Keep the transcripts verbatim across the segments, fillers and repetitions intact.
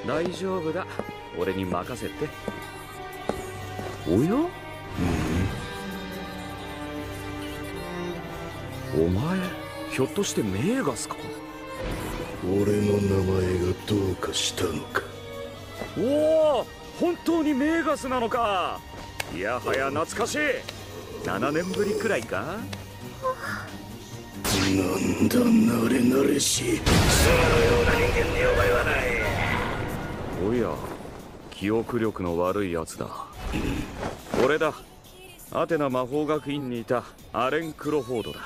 大丈夫だ、俺に任せて。おや、うん、お前ひょっとしてメーガスか？ 俺の名前がどうかしたのか？ おお、本当にメーガスなのか。いやはや懐かしい。ななねんぶりくらいか？ なんだ慣れ慣れしい。そのような人間にお前はない。 おや、記憶力の悪いやつだ。俺だ、アテナ魔法学院にいたアレン・クロフォードだ。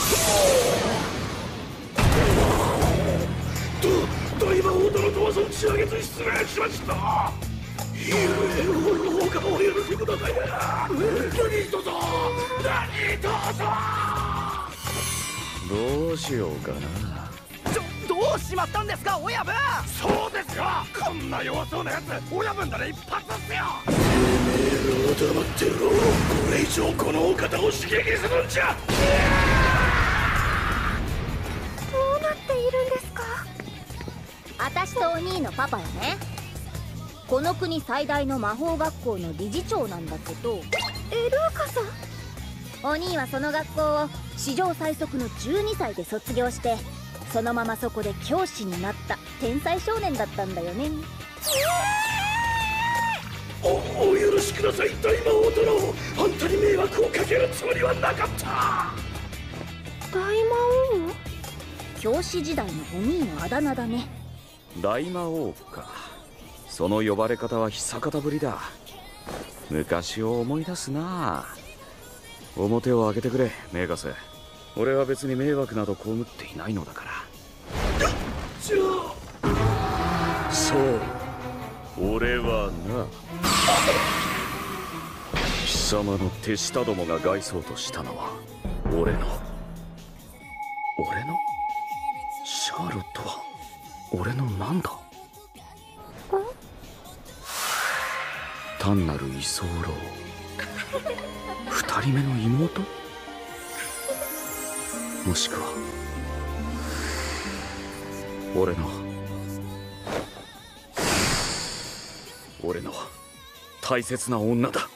と大魔王殿とは存じ上げず失礼しました。ゆえの方がお許しください。何とぞ何とぞ。 どうしようかな。 ちょ、どうしまったんですか親分。 そうですか、こんな弱そうなやつ親分なら一発ですよ。てめえらは黙ってろ。これ以上このお方を刺激するんじゃ。 どうなっているんですか？私とお兄のパパよね。この国最大の魔法学校の理事長なんだけど。エルーカさん。お兄はその学校を史上最速のじゅうにさいで卒業して、そのままそこで教師になった天才少年だったんだよね。 おお許しください大魔王殿。あんたに迷惑をかけるつもりはなかった。 大魔王？教師時代のお兄のあだ名だね。 大魔王か。その呼ばれ方は久方ぶりだ。昔を思い出すな。表を開けてくれメーガス。俺は別に迷惑など被っていないのだから。 じゃあそう、俺はな、貴様の手下どもが害そうとしたのは俺の俺のシャーロットは俺のなんだ？単なる居候。二人目の妹？もしくは俺の俺の大切な女だ。